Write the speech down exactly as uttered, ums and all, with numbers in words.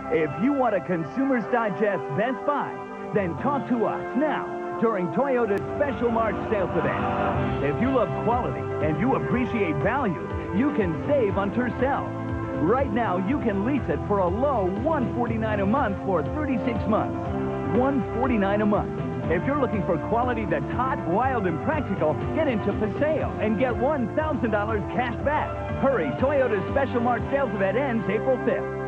If you want a Consumer's Digest Best Buy, then talk to us now during Toyota's Special March sales event. If you love quality and you appreciate value, you can save on Tercel. Right now, you can lease it for a low one hundred forty-nine dollars a month for thirty-six months. one hundred forty-nine dollars a month. If you're looking for quality that's hot, wild, and practical, get into Tercel and get one thousand dollars cash back. Hurry, Toyota's Special March sales event ends April fifth.